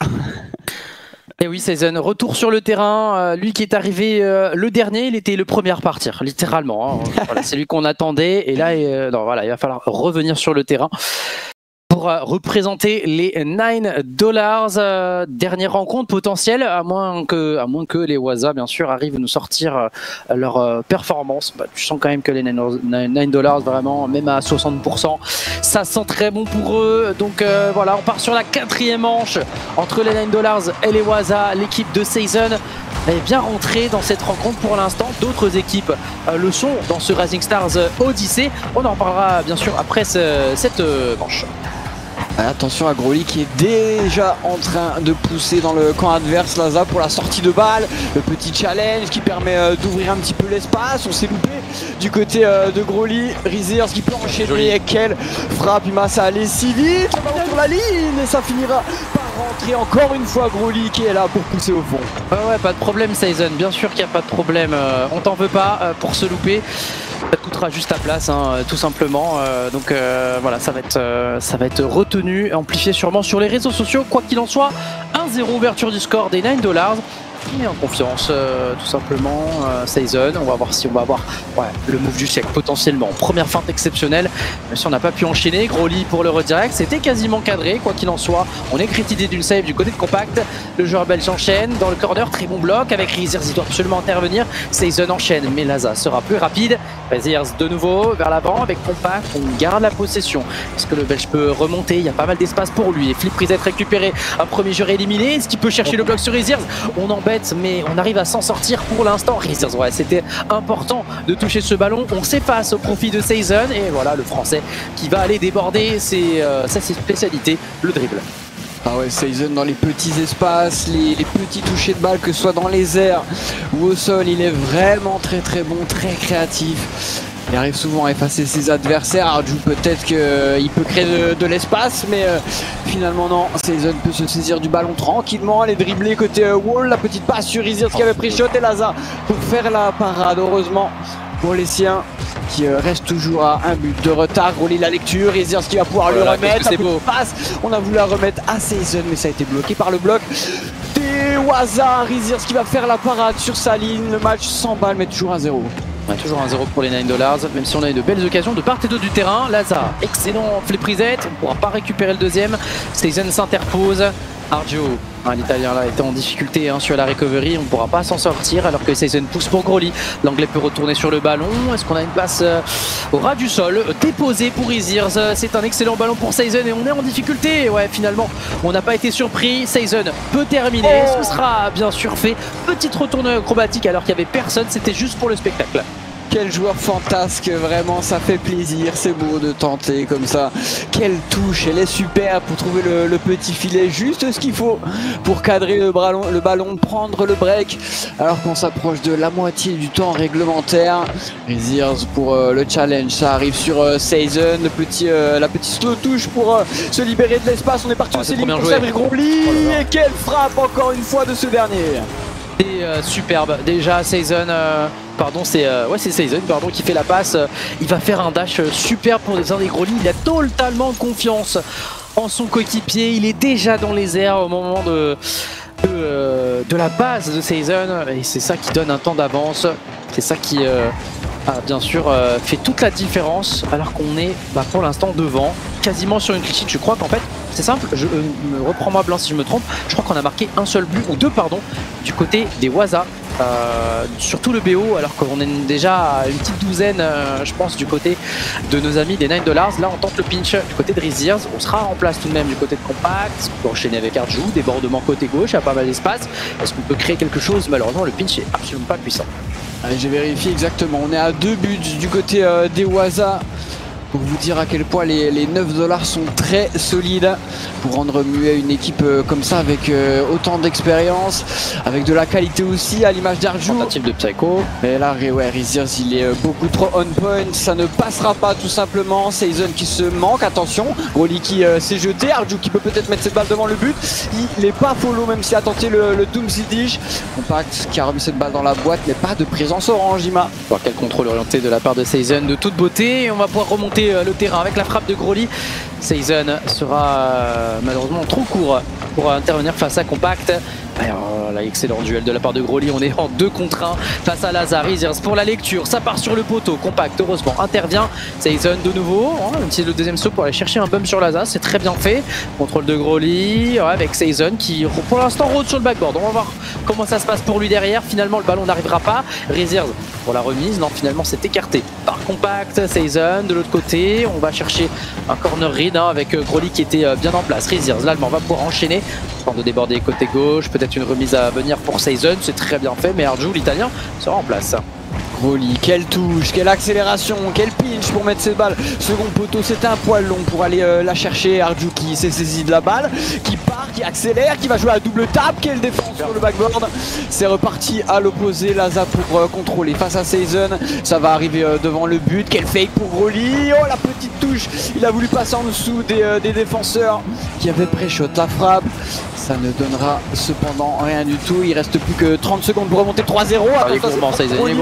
A: Et oui, Season, retour sur le terrain. Euh, lui qui est arrivé euh, le dernier, il était le premier à repartir, littéralement. Hein. Voilà, c'est lui qu'on attendait. Et là, euh, non, voilà, il va falloir revenir sur le terrain pour euh, représenter les nine dollars. Euh, dernière rencontre potentielle, à moins que, à moins que les Waza, bien sûr, arrivent à nous sortir euh, leur euh, performance. Bah, tu sens quand même que les nine dollars, vraiment, même à soixante pour cent, ça sent très bon pour eux. Donc euh, voilà, on part sur la quatrième manche entre les nine dollars et les Waza. L'équipe de Season est bien rentrée dans cette rencontre pour l'instant. D'autres équipes euh, le sont dans ce Rising Stars Odyssey. On en parlera bien sûr après ce, cette euh, manche.
B: Attention à Groli qui est déjà en train de pousser dans le camp adverse. Laza pour la sortie de balle, le petit challenge qui permet euh, d'ouvrir un petit peu l'espace. On s'est loupé du côté euh, de Groli. Reezers qui peut enchaîner avec quelle frappe, il m'a ça allait si vite, le ballon sur la ligne et ça finira par rentrer encore une fois. Groli qui est là pour pousser au fond.
A: Ouais, ouais, pas de problème Season, bien sûr qu'il n'y a pas de problème, euh, on t'en veut pas euh, pour se louper. Ça te coûtera juste ta place, hein, tout simplement. Euh, donc euh, voilà, ça va, être, euh, ça va être retenu, amplifié sûrement sur les réseaux sociaux. Quoi qu'il en soit, un zéro ouverture du score des nine dollars. Et en confiance, euh, tout simplement, euh, Season. On va voir si on va avoir ouais, le move du siècle potentiellement. Première feinte exceptionnelle, même si on n'a pas pu enchaîner. Gros lit pour le redirect, c'était quasiment cadré, quoi qu'il en soit. On est crédité d'une save du côté de Compact. Le joueur belge enchaîne dans le corner, très bon bloc avec Riziers, il doit absolument intervenir. Season enchaîne, mais Laza sera plus rapide. Riziers de nouveau vers l'avant avec Compact, on garde la possession. Est-ce que le belge peut remonter? Il y a pas mal d'espace pour lui. Et Flip Reset récupéré, un premier joueur éliminé. Est-ce qu'il peut chercher le bloc sur Riziers? On embête, mais on arrive à s'en sortir pour l'instant. Riziers, ouais, c'était important de toucher ce ballon. On s'efface au profit de Season et voilà le français qui va aller déborder. C'est euh, sa spécialité, le dribble.
B: Ah ouais, Season dans les petits espaces, les, les petits touchés de balle, que ce soit dans les airs ou au sol, il est vraiment très très bon, très créatif. Il arrive souvent à effacer ses adversaires. Arju, peut-être qu'il peut créer de, de l'espace, mais euh, finalement non. Season peut se saisir du ballon tranquillement, aller dribbler côté euh, wall. La petite passe sur Riziers qui avait pris shot et Laza pour faire la parade. Heureusement pour les siens qui euh, reste toujours à un but de retard. Gros lit la lecture, Riziers qui va pouvoir voilà, le remettre. C'est beau. Passe. On a voulu la remettre à Season, mais ça a été bloqué par le bloc. Waza, Riziers qui va faire la parade sur sa ligne. Le match sans balle, mais toujours un zéro.
A: Ouais, toujours un zéro pour les nine dollars, même si on a eu de belles occasions de part et d'autre du terrain. Laza, excellent flip reset, on ne pourra pas récupérer le deuxième. Season s'interpose. Arju, hein, l'italien là était en difficulté hein, sur la recovery, on ne pourra pas s'en sortir alors que Season pousse pour Gros lit. L'anglais peut retourner sur le ballon. Est-ce qu'on a une passe euh, au ras du sol déposée pour Riziers? C'est un excellent ballon pour Season et on est en difficulté. Ouais, finalement, on n'a pas été surpris. Season peut terminer, ce sera bien sûr fait. Petite retourne acrobatique alors qu'il n'y avait personne, c'était juste pour le spectacle.
B: Quel joueur fantasque, vraiment ça fait plaisir, c'est beau de tenter comme ça. Quelle touche, elle est super pour trouver le, le petit filet, juste ce qu'il faut pour cadrer le ballon, le ballon, prendre le break alors qu'on s'approche de la moitié du temps réglementaire. Riziers pour euh, le challenge, ça arrive sur euh, Season, le petit, euh, la petite slow touche pour euh, se libérer de l'espace. On est parti oh, au ceiling pour servir Gros lit oh et quelle frappe encore une fois de ce dernier.
A: Et euh, superbe, déjà Season, euh, pardon c'est euh, ouais, c'est Season pardon, qui fait la passe, euh, il va faire un dash euh, super pour des des Gros lits, il a totalement confiance en son coéquipier, il est déjà dans les airs au moment de, de, euh, de la base de Season et c'est ça qui donne un temps d'avance, c'est ça qui euh, a bien sûr euh, fait toute la différence alors qu'on est bah, pour l'instant devant, quasiment sur une clean sheet. Je crois qu'en fait c'est simple, je euh, me reprends-moi blanc si je me trompe, je crois qu'on a marqué un seul but, ou deux pardon, du côté des Waza, euh, surtout le B O, alors qu'on est déjà à une petite douzaine, euh, je pense, du côté de nos amis des nine dollars. Là on tente le pinch du côté de Riziers, on sera en place tout de même du côté de Compact, on peut enchaîner avec Arju, débordement côté gauche, il y a pas mal d'espace, est-ce qu'on peut créer quelque chose? Malheureusement le pinch est absolument pas puissant.
B: Allez, j'ai vérifié exactement, on est à deux buts du côté euh, des Waza. Pour vous dire à quel point les, les neuf dollars sont très solides pour rendre muet une équipe euh, comme ça avec euh, autant d'expérience, avec de la qualité aussi à l'image d'Arju.
A: Tentative de Psycho.
B: Mais là, ouais, Riziers il est euh, beaucoup trop on point, ça ne passera pas tout simplement. Season qui se manque, attention. Gros lit qui euh, s'est jeté, Arju qui peut peut-être mettre cette balle devant le but. Il n'est pas follow même s'il a tenté le, le Doom Sidish. Compact qui a remis cette balle dans la boîte, mais pas de présence orange, Ima.
A: Alors quel contrôle orienté de la part de Season de toute beauté. On va pouvoir remonter le terrain avec la frappe de Gros lit. Season sera euh, malheureusement trop court pour intervenir face à Compact. Alors là, excellent duel de la part de Gros lit, on est en deux contre un face à Laza. Riziers pour la lecture, ça part sur le poteau, Compact heureusement intervient. Season de nouveau, hein, même si le deuxième saut pour aller chercher un bump sur Laza, c'est très bien fait. Contrôle de Gros lit, ouais, avec Season qui pour l'instant rôde sur le backboard. On va voir comment ça se passe pour lui derrière. Finalement le ballon n'arrivera pas. Riziers pour la remise, non finalement c'est écarté par Compact. Season de l'autre côté, on va chercher un corner read hein, avec Gros lit qui était bien en place. Riziers, l'allemand va pouvoir enchaîner, temps de déborder côté gauche, peut-être une remise à venir pour Season, c'est très bien fait, mais Arju, l'italien, sera en place.
B: Gros lit, quelle touche, quelle accélération, quel pinch pour mettre cette balle. Second poteau, c'était un poil long pour aller euh, la chercher. Arju qui s'est saisi de la balle, qui part, qui accélère, qui va jouer à double tape. Quelle défense sur le backboard. C'est reparti à l'opposé. Laza pour euh, contrôler face à Season. Ça va arriver euh, devant le but. Quel fake pour Gros lit. Oh la petite touche. Il a voulu passer en dessous des, euh, des défenseurs qui avaient pré-shot la frappe. Ça ne donnera cependant rien du tout. Il reste plus que trente secondes pour remonter trois zéro.
A: Ah, il est gourmand, Season, il est gourmand.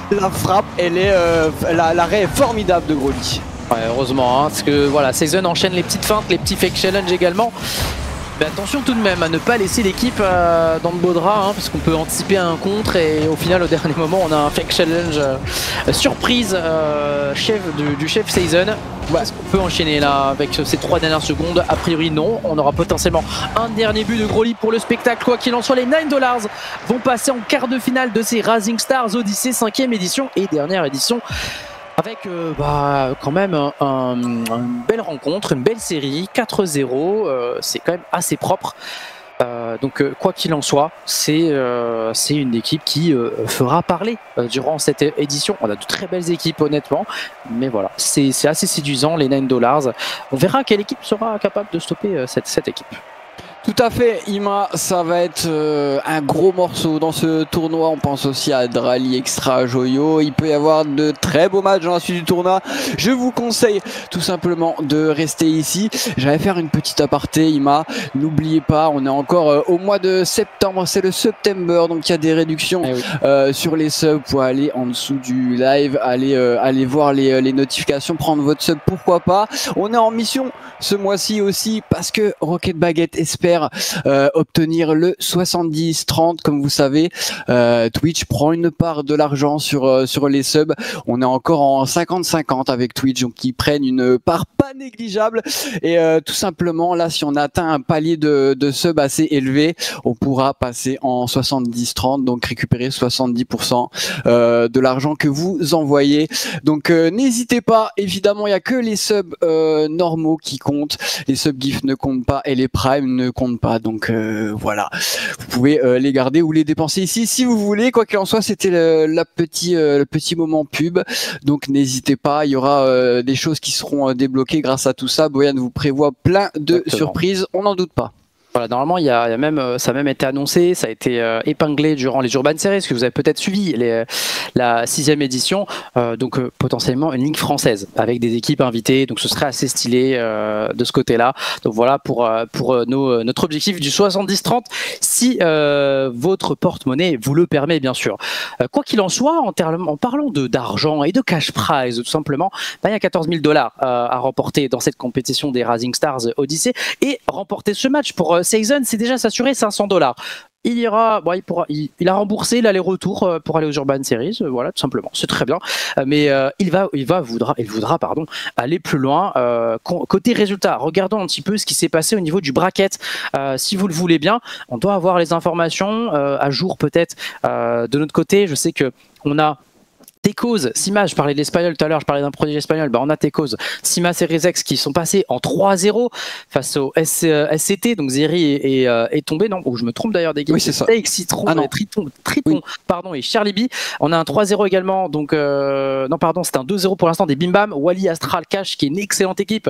B: La frappe, elle est, euh, l'arrêt est formidable de Groly.
A: Ouais, heureusement, hein, parce que voilà, Season enchaîne les petites feintes, les petits fake challenge également. Mais attention tout de même à ne pas laisser l'équipe euh, dans de beaux draps, hein, parce qu'on peut anticiper un contre et au final au dernier moment on a un fake challenge euh, surprise euh, chef, du, du chef Season. Ouais. Est-ce qu'on peut enchaîner là avec ces trois dernières secondes? A priori non, on aura potentiellement un dernier but de Groly pour le spectacle. Quoi qu'il en soit, les nine dollars vont passer en quart de finale de ces Rising Stars Odyssey cinquième édition et dernière édition. Avec euh, bah, quand même un, un, une belle rencontre, une belle série, quatre zéro, euh, c'est quand même assez propre. Euh, donc euh, quoi qu'il en soit, c'est euh, une équipe qui euh, fera parler euh, durant cette édition. On a de très belles équipes honnêtement, mais voilà, c'est assez séduisant les nine dollars. On verra quelle équipe sera capable de stopper euh, cette, cette équipe.
B: Tout à fait, Ima, ça va être euh, un gros morceau dans ce tournoi. On pense aussi à Drali Extra Joyo. Il peut y avoir de très beaux matchs dans la suite du tournoi. Je vous conseille tout simplement de rester ici. J'allais faire une petite aparté, Ima. N'oubliez pas, on est encore euh, au mois de septembre. C'est le September, donc il y a des réductions eh oui. euh, sur les subs. Pour aller en dessous du live, aller, euh, aller voir les, les notifications, prendre votre sub, pourquoi pas. On est en mission ce mois-ci aussi parce que Rocket Baguette espère Euh, obtenir le soixante-dix trente. Comme vous savez, euh, Twitch prend une part de l'argent sur, euh, sur les subs. On est encore en cinquante cinquante avec Twitch, donc ils prennent une part pas négligeable. Et euh, tout simplement, là, si on atteint un palier de, de subs assez élevé, on pourra passer en soixante-dix trente, donc récupérer soixante-dix pour cent euh, de l'argent que vous envoyez. Donc euh, n'hésitez pas, évidemment, il n'y a que les subs euh, normaux qui comptent. Les subs GIF ne comptent pas et les primes ne comptent pas, donc euh, voilà, vous pouvez euh, les garder ou les dépenser ici si vous voulez. Quoi qu'il en soit, c'était le, la petit, euh, le petit moment pub, donc n'hésitez pas, il y aura euh, des choses qui seront euh, débloquées grâce à tout ça. Boyan vous prévoit plein de Exactement. surprises, on n'en doute pas.
A: Voilà, normalement, il y a, il y a même, ça a même été annoncé, ça a été euh, épinglé durant les Urban Series, que vous avez peut-être suivi les, la sixième édition, euh, donc euh, potentiellement une ligue française avec des équipes invitées, donc ce serait assez stylé euh, de ce côté-là. Donc voilà pour, euh, pour euh, nos, notre objectif du soixante-dix trente, si euh, votre porte-monnaie vous le permet, bien sûr. Euh, quoi qu'il en soit, en, en parlant d'argent et de cash prize, tout simplement, bah, il y a quatorze mille dollars euh, à remporter dans cette compétition des Rising Stars Odyssey, et remporter ce match pour euh, Season, c'est déjà s'assurer cinq cents dollars. Il ira, bon, il, pourra, il, il a remboursé l'aller-retour pour aller aux Urban Series, voilà, tout simplement, c'est très bien. Mais euh, il va, il va, voudra, il voudra, pardon, aller plus loin. Euh, côté résultat, regardons un petit peu ce qui s'est passé au niveau du bracket. Euh, si vous le voulez bien, on doit avoir les informations euh, à jour peut-être euh, de notre côté. Je sais que on a Tecos, Sima, je parlais de l'espagnol tout à l'heure, je parlais d'un prodige espagnol, bah on a Tecos, Sima et Rezex qui sont passés en trois zéro face au S, euh, S C T, donc Zeri est, est, euh, est tombé, non, ou je me trompe d'ailleurs des games,
B: oui, c'est ça.
A: Citron,
B: ah, non.
A: Triton, Triton oui. pardon, et Charlie B. On a un trois zéro également, donc euh, non pardon, c'est un deux zéro pour l'instant des Bim Bam, Wally Astral Cash qui est une excellente équipe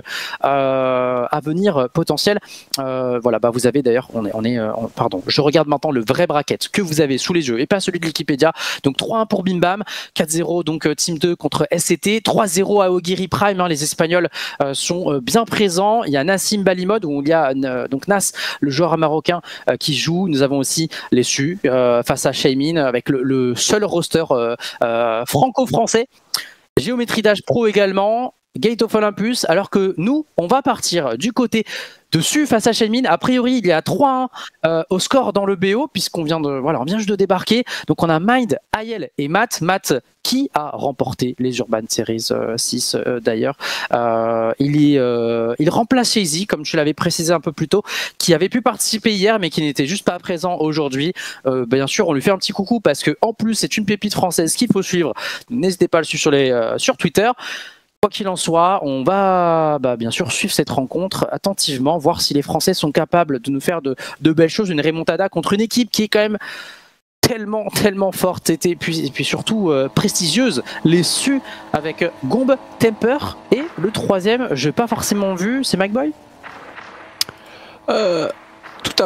A: euh, à venir euh, potentielle. Euh, voilà, bah vous avez d'ailleurs, on est, on est euh, on, pardon, je regarde maintenant le vrai bracket que vous avez sous les yeux et pas celui de Wikipédia. Donc trois un pour Bim Bam, quatre zéro donc Team deux contre S C T, trois zéro à Ogiri Prime, hein, les Espagnols euh, sont euh, bien présents. Il y a Nassim Balimod où il y a euh, donc Nas, le joueur marocain euh, qui joue. Nous avons aussi les Su euh, face à Shaymin avec le, le seul roster euh, euh, franco-français. Géométrie Dash Pro également, Gate of Olympus, alors que nous, on va partir du côté dessus face à Shenmin. A priori, il y a trois un euh, au score dans le B O, puisqu'on vient de voilà, on vient juste de débarquer. Donc on a Mind, Ayel et Matt. Matt qui a remporté les Urban Series euh, six euh, d'ailleurs. Euh, il, est, euh, il remplace Shazy, comme je l'avais précisé un peu plus tôt, qui avait pu participer hier, mais qui n'était juste pas présent aujourd'hui. Euh, bien sûr, on lui fait un petit coucou parce que en plus, c'est une pépite française qu'il faut suivre. N'hésitez pas à le suivre sur, les, euh, sur Twitter. Quoi qu'il en soit, on va bah, bien sûr suivre cette rencontre attentivement, voir si les Français sont capables de nous faire de, de belles choses, une remontada contre une équipe qui est quand même tellement, tellement forte, et puis, et puis surtout euh, prestigieuse, les Su avec Gombe, Temper, et le troisième, je n'ai pas forcément vu, c'est McBoy
B: euh, Tout à fait.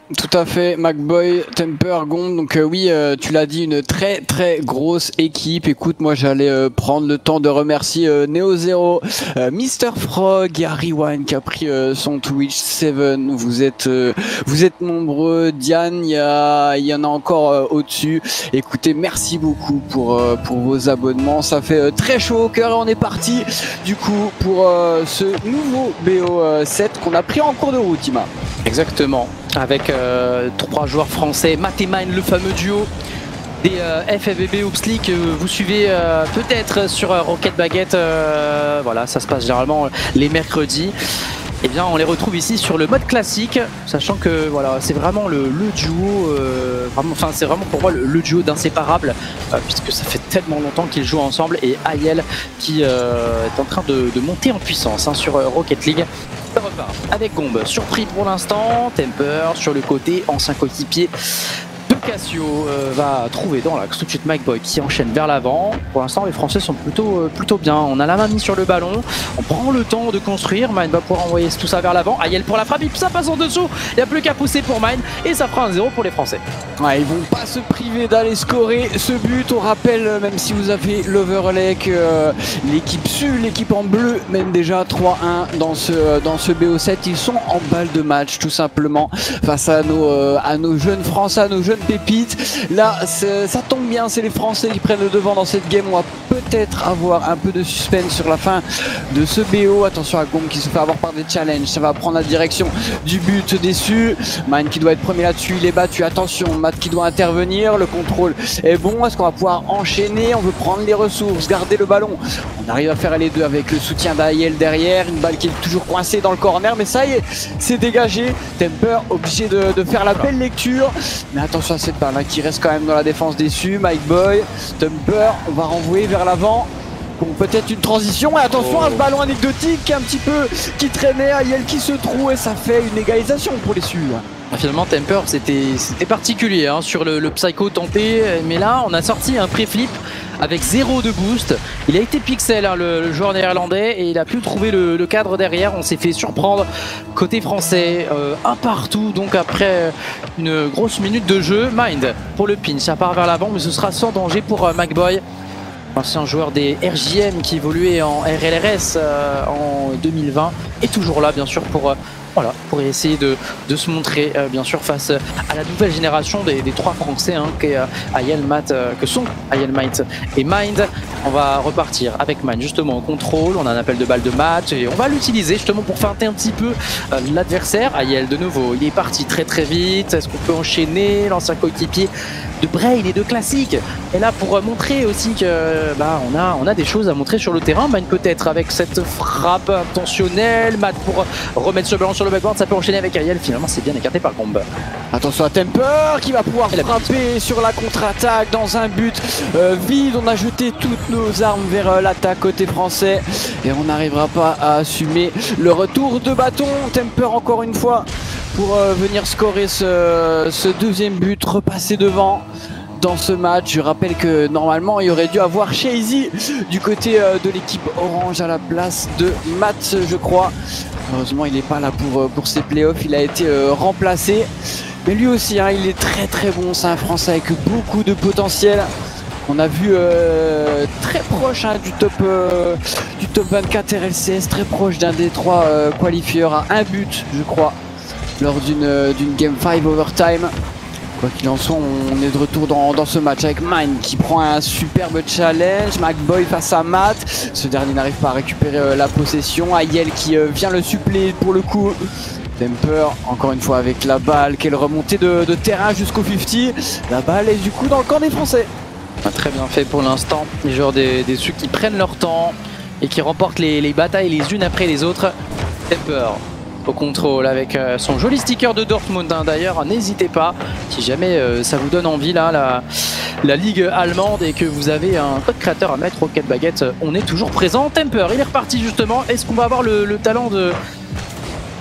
B: Tout à fait, McBoy, Temper, Gombe, donc euh, oui, euh, tu l'as dit, une très très grosse équipe. Écoute, moi j'allais euh, prendre le temps de remercier euh, Neo Zero, euh, Mister Frog, il y a Rewind qui a pris euh, son Twitch, Seven, vous êtes euh, vous êtes nombreux, Diane, il y, a, il y en a encore euh, au-dessus. Écoutez, merci beaucoup pour, euh, pour vos abonnements, ça fait euh, très chaud au cœur et on est parti du coup pour euh, ce nouveau B O sept qu'on a pris en cours de route, Ima.
A: Exactement, avec euh, trois joueurs français, Matt et Mine, le fameux duo des euh, F F B B Hoops League que vous suivez euh, peut-être sur euh, Rocket Baguette. Euh, voilà, ça se passe généralement les mercredis. Eh bien, on les retrouve ici sur le mode classique, sachant que voilà, c'est vraiment le, le duo, euh, vraiment, enfin c'est vraiment pour moi le, le duo d'inséparables, euh, puisque ça fait tellement longtemps qu'ils jouent ensemble, et Aiel qui euh, est en train de, de monter en puissance hein, sur euh, Rocket League. Ça repart avec Gombe, surpris pour l'instant, Temper sur le côté, ancien coéquipier de Cassio euh, va trouver dans l'axe tout de suite McBoy qui enchaîne vers l'avant. Pour l'instant les Français sont plutôt, euh, plutôt bien, on a la main mise sur le ballon, on prend le temps de construire, Mine va pouvoir envoyer tout ça vers l'avant, Aiel pour la frappe, ça passe en dessous, il n'y a plus qu'à pousser pour Mine et ça fera un zéro pour les Français.
B: Ouais, ils vont pas se priver d'aller scorer ce but, on rappelle même si vous avez l'overlay que euh, l'équipe sud, l'équipe en bleu mène déjà trois un dans ce, dans ce B O sept, ils sont en balle de match tout simplement face à nos, euh, à nos jeunes Français, à nos jeunes pépites. Là ça tombe bien, c'est les Français qui prennent le devant dans cette game, on va peut-être avoir un peu de suspense sur la fin de ce B O. Attention à Gombe qui se fait avoir par des challenges, ça va prendre la direction du but déçu, Mine qui doit être premier là-dessus, il est battu, attention Matt qui doit intervenir, le contrôle est bon, est-ce qu'on va pouvoir enchaîner, on veut prendre les ressources, garder le ballon, on arrive à faire les deux avec le soutien d'Aiel derrière, une balle qui est toujours coincée dans le corner, mais ça y est, c'est dégagé, Temper obligé de, de faire la belle lecture, mais attention à cette balle hein, qui reste quand même dans la défense déçue, McBoy, Temper, on va renvoyer vers l'avant, peut-être une transition, et attention oh. à ce ballon anecdotique un petit peu qui traînait, Aiel qui se trouve et ça fait une égalisation pour les Suds.
A: Finalement Temper c'était particulier hein, sur le, le psycho tenté, mais là on a sorti un pré-flip avec zéro de boost, il a été pixel hein, le, le joueur néerlandais et il a pu trouver le, le cadre derrière, on s'est fait surprendre côté français, euh, un partout donc après une grosse minute de jeu. Mind pour le pin, ça part vers l'avant mais ce sera sans danger pour euh, McBoy, ancien joueur des R J M qui évoluait en R L R S euh, en deux mille vingt et toujours là bien sûr pour euh, Voilà, pour essayer de, de se montrer euh, bien sûr face à la nouvelle génération des, des trois Français hein, que, euh, Aiel, Matt, euh, que sont Aiel, Might et Mind. On va repartir avec Mind justement au contrôle, on a un appel de balle de match et on va l'utiliser justement pour feinter un petit peu euh, l'adversaire. Aiel de nouveau, il est parti très très vite, est-ce qu'on peut enchaîner l'ancien coéquipier de Brain et de Classique est là pour montrer aussi que bah, on, a, on a des choses à montrer sur le terrain. Mind peut-être avec cette frappe intentionnelle, Matt pour remettre ce ballon sur le backboard, ça peut enchaîner avec Aiel, finalement c'est bien écarté par Gombe.
B: Attention à Temper qui va pouvoir frapper sur la contre-attaque dans un but euh, vide, on a jeté toutes nos armes vers euh, l'attaque côté français et on n'arrivera pas à assumer le retour de bâton. Temper encore une fois pour euh, venir scorer ce, ce deuxième but, repasser devant dans ce match. Je rappelle que normalement il aurait dû avoir Shazy du côté euh, de l'équipe orange à la place de Matt je crois. Heureusement il n'est pas là pour, pour ces playoffs, il a été euh, remplacé. Mais lui aussi hein, il est très très bon, c'est un Français avec beaucoup de potentiel. On a vu euh, très proche hein, du, top, euh, du top vingt-quatre R L C S, très proche d'un des trois euh, qualifieurs à un but je crois lors d'une euh, d'une game cinq overtime. Quoi qu'il en soit, on est de retour dans, dans ce match avec Mine qui prend un superbe challenge, McBoy face à Matt, ce dernier n'arrive pas à récupérer euh, la possession, Aiel qui euh, vient le suppléer pour le coup, Temper encore une fois avec la balle, quelle remontée de, de terrain jusqu'au cinquante, la balle est du coup dans le camp des Français.
A: Très bien fait pour l'instant, les joueurs des, des Suds qui prennent leur temps et qui remportent les, les batailles les unes après les autres. Temper au contrôle avec euh, son joli sticker de Dortmund hein, d'ailleurs, n'hésitez pas si jamais euh, ça vous donne envie là la, la ligue allemande et que vous avez un code créateur à mettre au Rocket Baguette, on est toujours présent. Temper il est reparti justement, est-ce qu'on va avoir le, le talent de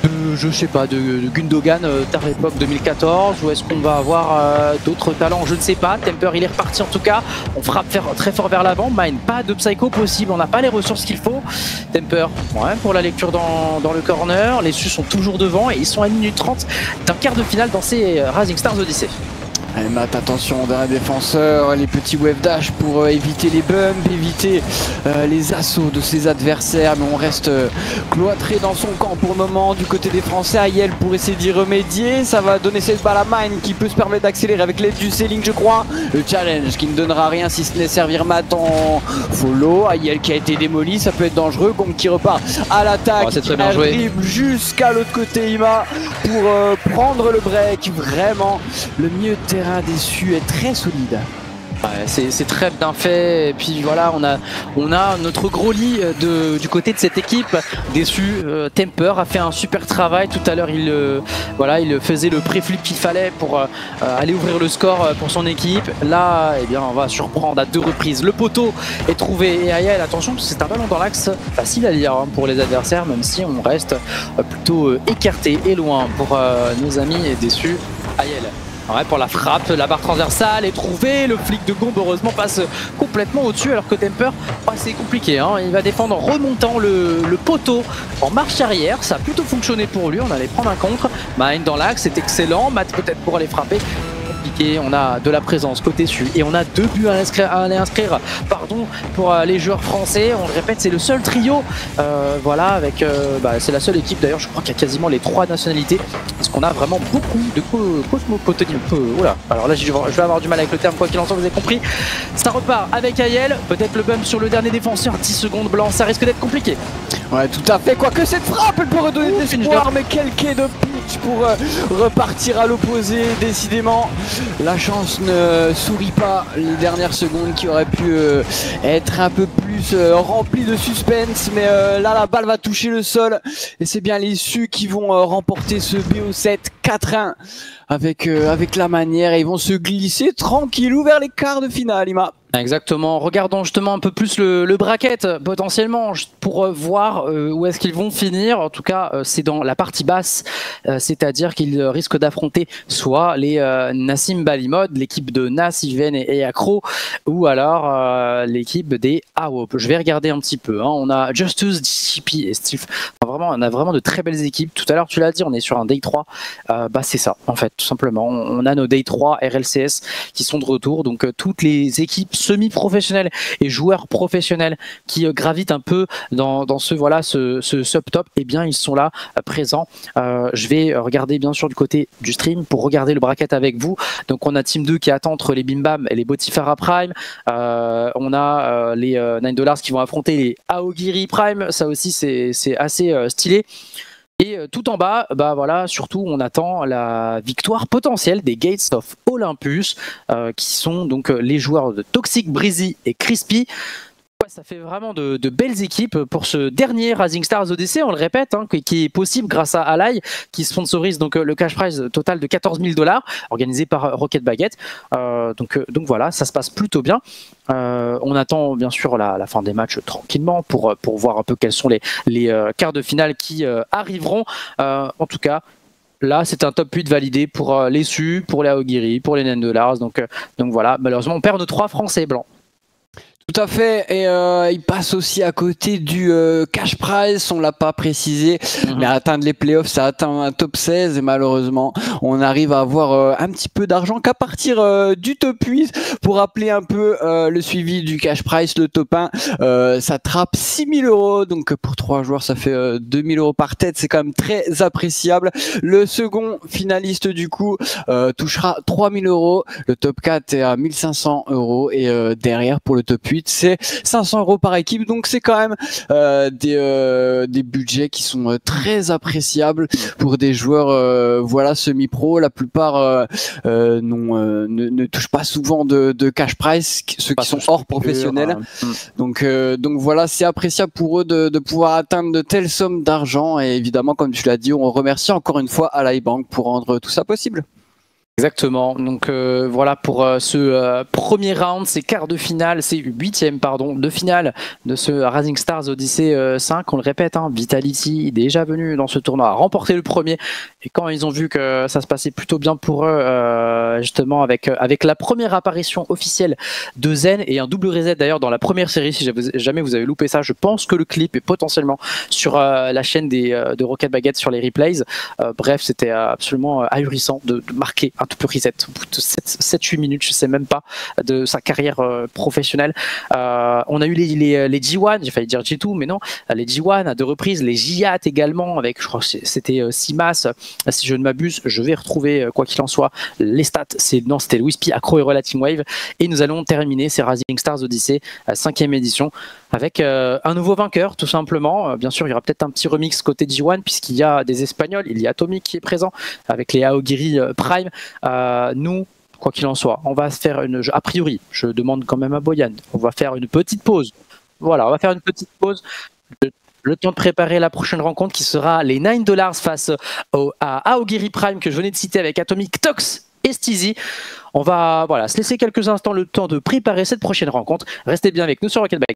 A: de, je sais pas, de, de Gundogan euh, tard époque deux mille quatorze, ou est-ce qu'on va avoir euh, d'autres talents, je ne sais pas. Temper il est reparti en tout cas, on frappe faire, très fort vers l'avant. Mine, pas de Psycho possible, on n'a pas les ressources qu'il faut. Temper, ouais, pour la lecture dans, dans le corner, les Sus sont toujours devant et ils sont à une minute trente d'un quart de finale dans ces euh, Rising Stars Odyssey.
B: Allez Matt, attention d'un défenseur, les petits wave dash pour euh, éviter les bumps, éviter euh, les assauts de ses adversaires, mais on reste euh, cloîtré dans son camp pour le moment du côté des Français. Ayel pour essayer d'y remédier, ça va donner cette balle à Mine qui peut se permettre d'accélérer avec l'aide du ceiling je crois. Le challenge qui ne donnera rien si ce n'est servir Matt en follow. Ayel qui a été démoli, ça peut être dangereux. Gong qui repart à l'attaque,
A: oh, très bien joué
B: jusqu'à l'autre côté Ima pour euh, prendre le break. Vraiment le milieu de terrain déçu est très solide.
A: Ouais, c'est très bien fait et puis voilà on a, on a notre gros lit de, du côté de cette équipe déçu. euh, Temper a fait un super travail tout à l'heure, il, euh, voilà, il faisait le pré-flip qu'il fallait pour euh, aller ouvrir le score pour son équipe. Là eh bien, on va surprendre à deux reprises, le poteau est trouvé et Ayel, attention c'est un ballon dans l'axe facile à lire hein, pour les adversaires, même si on reste plutôt euh, écarté et loin pour euh, nos amis déçus. Ayel, ouais, pour la frappe, la barre transversale est trouvée, le flic de Gombe heureusement passe complètement au-dessus alors que Temper, oh, c'est compliqué, hein. Il va défendre en remontant le, le poteau en marche arrière, ça a plutôt fonctionné pour lui, on allait prendre un contre. Mine dans l'axe, c'est excellent, Matt peut-être pour aller frapper. On a de la présence côté dessus et on a deux buts à inscrire, à aller inscrire pardon, pour les joueurs français. On le répète, c'est le seul trio, euh, voilà, avec euh, bah, c'est la seule équipe d'ailleurs, je crois qu'il y a quasiment les trois nationalités, parce qu'on a vraiment beaucoup de cosmopotonie. Oula, alors là je vais avoir du mal avec le terme, quoi qu'il en soit, vous avez compris. Ça repart avec Ayel, peut-être le bump sur le dernier défenseur, dix secondes blanc, ça risque d'être compliqué.
B: Ouais, tout à fait, quoique cette frappe elle peut redonner des espoirs, mais quel quai de pitch pour euh, repartir à l'opposé. Décidément la chance ne sourit pas les dernières secondes qui auraient pu euh, être un peu plus euh, remplies de suspense, mais euh, là la balle va toucher le sol et c'est bien les Sus qui vont euh, remporter ce B O sept quatre un avec, euh, avec la manière, et ils vont se glisser tranquillou vers les quarts de finale. Ima.
A: Exactement, regardons justement un peu plus le, le bracket potentiellement pour voir euh, où est-ce qu'ils vont finir. En tout cas euh, c'est dans la partie basse, euh, c'est-à-dire qu'ils risquent d'affronter soit les euh, Nassim Balimod, l'équipe de Nas, Iven et, et Acro, ou alors euh, l'équipe des AWOP. Je vais regarder un petit peu, hein. On a Justus, D C P et Steve, enfin, vraiment, on a vraiment de très belles équipes. Tout à l'heure tu l'as dit, on est sur un Day trois, euh, bah c'est ça en fait tout simplement, on a nos Day trois R L C S qui sont de retour, donc euh, toutes les équipes semi-professionnels et joueurs professionnels qui euh, gravitent un peu dans, dans ce voilà ce, ce subtop, et eh bien ils sont là euh, présents. Euh, je vais regarder bien sûr du côté du stream pour regarder le bracket avec vous. Donc on a Team deux qui attend entre les Bim Bam et les Botifara Prime. Euh, on a euh, les euh, nine dollars qui vont affronter les Aogiri Prime. Ça aussi c'est assez euh, stylé. Et tout en bas, bah voilà, surtout on attend la victoire potentielle des Gates of Olympus, euh, qui sont donc les joueurs de Toxic, Breezy et Crispy. Ouais, ça fait vraiment de, de belles équipes pour ce dernier Rising Stars Odyssey, on le répète, hein, qui, qui est possible grâce à Ally, qui sponsorise donc le cash prize total de quatorze mille dollars, organisé par Rocket Baguette. Euh, donc, donc voilà, ça se passe plutôt bien. Euh, on attend bien sûr la, la fin des matchs tranquillement pour, pour voir un peu quels sont les, les euh, quarts de finale qui euh, arriveront. Euh, en tout cas, là, c'est un top huit validé pour euh, les Sus, pour les Aogiri, pour les nine dollars. Donc, euh, donc voilà, malheureusement, on perd nos trois Français blancs.
B: Tout à fait, et euh, il passe aussi à côté du euh, cash prize, on l'a pas précisé, mmh. mais atteindre les playoffs, ça atteint un top seize, et malheureusement, on arrive à avoir euh, un petit peu d'argent qu'à partir euh, du top huit. Pour rappeler un peu euh, le suivi du cash prize, le top un, euh, ça trappe six mille euros, donc pour trois joueurs, ça fait euh, deux mille euros par tête, c'est quand même très appréciable. Le second finaliste, du coup, euh, touchera trois mille euros, le top quatre est à mille cinq cents euros, et euh, derrière, pour le top huit, c'est cinq cents euros par équipe, donc c'est quand même euh, des, euh, des budgets qui sont euh, très appréciables pour des joueurs euh, voilà semi-pro. La plupart euh, euh, non, euh, ne, ne touchent pas souvent de, de cash prize, ceux qui sont hors professionnels. Hein. Donc, euh, donc voilà, c'est appréciable pour eux de, de pouvoir atteindre de telles sommes d'argent, et évidemment, comme tu l'as dit, on remercie encore une fois Ally Bank pour rendre tout ça possible.
A: Exactement, donc euh, voilà pour euh, ce euh, premier round, c'est quart de finale, c'est huitième pardon, de finale de ce Rising Stars Odyssey euh, cinq, on le répète, hein, Vitality déjà venu dans ce tournoi, a remporté le premier, et quand ils ont vu que ça se passait plutôt bien pour eux, euh, justement avec, avec la première apparition officielle de Zen et un double reset d'ailleurs dans la première série, si jamais vous avez loupé ça, je pense que le clip est potentiellement sur euh, la chaîne des, euh, de Rocket Baguette sur les replays, euh, bref c'était absolument ahurissant de, de marquer un tout peu reset au bout de sept huit minutes, je sais même pas, de sa carrière euh, professionnelle. Euh, on a eu les, les, les G un, j'ai failli dire G deux, mais non, les G un à deux reprises, les J A T également, avec je crois que c'était euh, Simas, si je ne m'abuse, je vais retrouver, quoi qu'il en soit, les stats, non c'était le Wispy, Acro et Rola Team Wave, et nous allons terminer ces Rising Stars Odyssey, cinquième édition, avec euh, un nouveau vainqueur, tout simplement. Euh, bien sûr, il y aura peut-être un petit remix côté G un, puisqu'il y a des Espagnols, il y a Atomic qui est présent, avec les Aogiri euh, Prime. Euh, nous, quoi qu'il en soit, on va faire une... A priori, je demande quand même à Boyan, on va faire une petite pause. Voilà, on va faire une petite pause. Le, le temps de préparer la prochaine rencontre, qui sera les nine dollars face au, à Aogiri Prime, que je venais de citer, avec Atomic, Tox et Steezy. On va voilà, se laisser quelques instants le temps de préparer cette prochaine rencontre. Restez bien avec nous sur Rocket Bike.